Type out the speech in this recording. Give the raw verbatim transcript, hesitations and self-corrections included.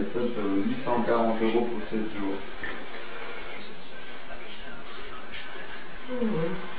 top huit cent quarante euros pour seize jours. Mmh.